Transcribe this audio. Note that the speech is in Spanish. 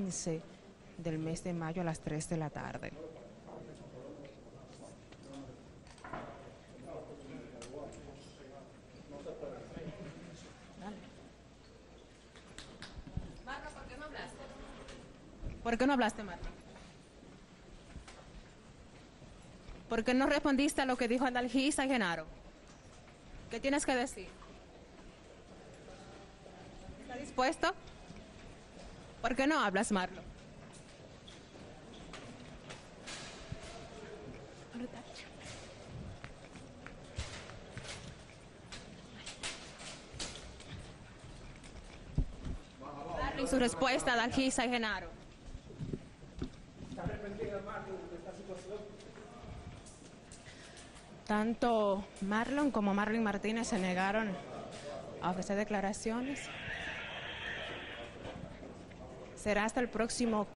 15 del mes de mayo a las 3 de la tarde. Marco, ¿por qué no hablaste? ¿Por qué no hablaste, Marco? ¿Por qué no respondiste a lo que dijo Adalgisa y Genaro? ¿Qué tienes que decir? ¿Está dispuesto? ¿Por qué no hablas, Marlo? Darle su respuesta a Adalgisa y Genaro. Tanto Marlon como Marlon Martínez se negaron a ofrecer declaraciones. Será hasta el próximo